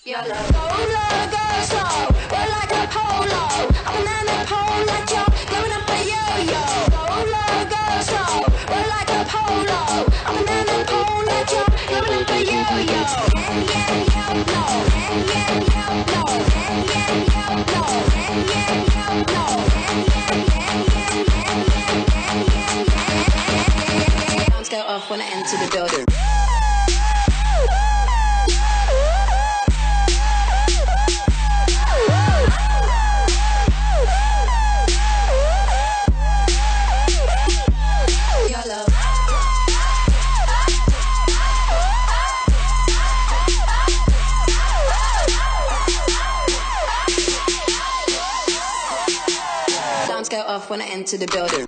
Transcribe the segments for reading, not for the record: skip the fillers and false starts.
Roller go slow, we're like a polo. I'm a man of pole like you're blowing up a yo-yo. Roller go slow, we're like a polo. I'm a man of pole like you're blowing up a yo-yo. Alarms go off when I enter the building. Alarms go off when I enter the building.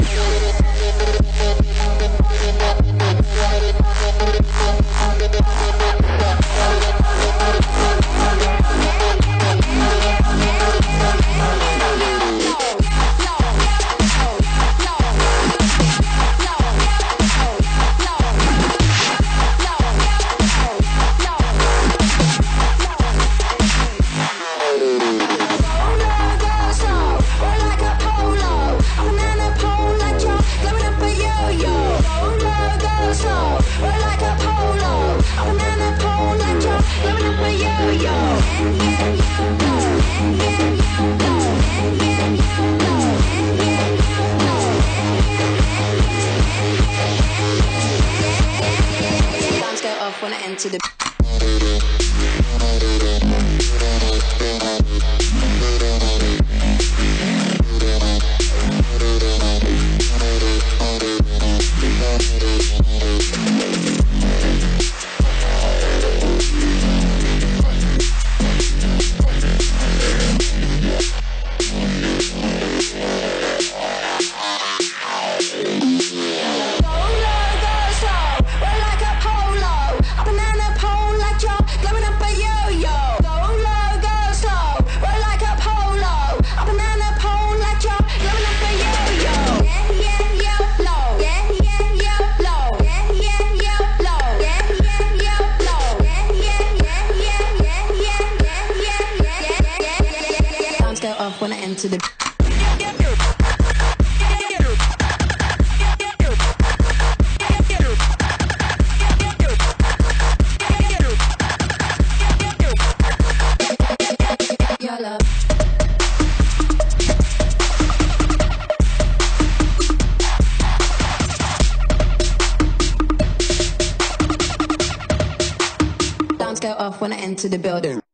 Alarms go off when I enter the go off when I enter the Alarms go off when I enter the building.